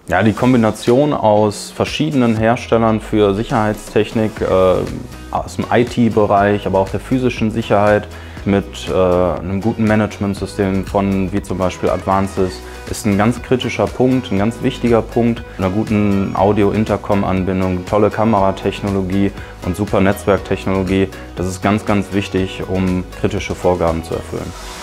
Ja, die Kombination aus verschiedenen Herstellern für Sicherheitstechnik aus dem IT-Bereich, aber auch der physischen Sicherheit mit einem guten Managementsystem von wie zum Beispiel Advances ist ein ganz kritischer Punkt, ein ganz wichtiger Punkt. Einer guten Audio-Intercom-Anbindung, tolle Kameratechnologie und super Netzwerktechnologie, das ist ganz, ganz wichtig, um kritische Vorgaben zu erfüllen.